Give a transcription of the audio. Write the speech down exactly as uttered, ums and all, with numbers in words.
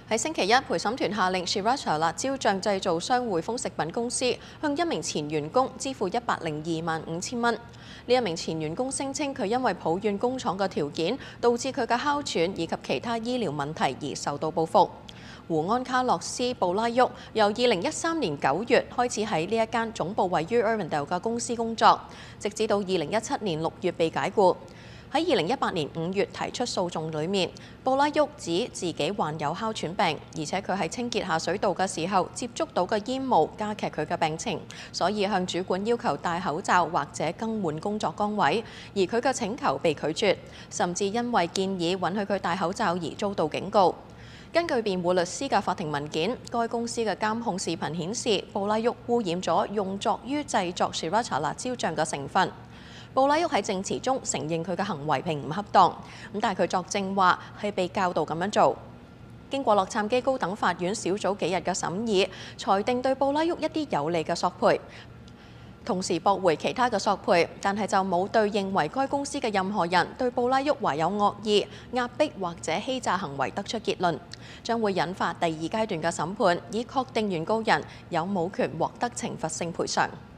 喺星期一，陪審團下令 Sriracha 辣椒醬製造商匯豐食品公司向一名前員工支付一百零二萬五千蚊。呢一名前員工聲稱佢因為抱怨工廠嘅條件，導致佢嘅哮喘以及其他醫療問題而受到報復。胡安卡洛斯·布拉沃由二零一三年九月開始喺呢一間總部位於 Irvindale 嘅公司工作，直至到二零一七年六月被解僱。喺二零一八年五月提出訴訟裏面，布拉沃指自己患有哮喘病，而且佢喺清潔下水道嘅時候接觸到嘅煙霧加劇佢嘅病情，所以向主管要求戴口罩或者更換工作崗位，而佢嘅請求被拒絕，甚至因為建議允許佢戴口罩而遭到警告。根據辯護律師嘅法庭文件，該公司嘅監控視頻顯示，布拉沃污染咗用作於製作 Sriracha 辣椒醬嘅成分。布拉沃喺證詞中承認佢嘅行為並唔恰當，咁但係佢作證話係被教導咁樣做。經過洛杉磯高等法院小組幾日嘅審議，裁定對布拉沃一啲有利嘅索賠，同時駁回其他嘅索賠，但係就冇對認為該公司嘅任何人對布拉沃懷有惡意、壓迫或者欺詐行為得出結論，將會引發第二階段嘅審判，以確定原告人有冇權獲得懲罰性賠償。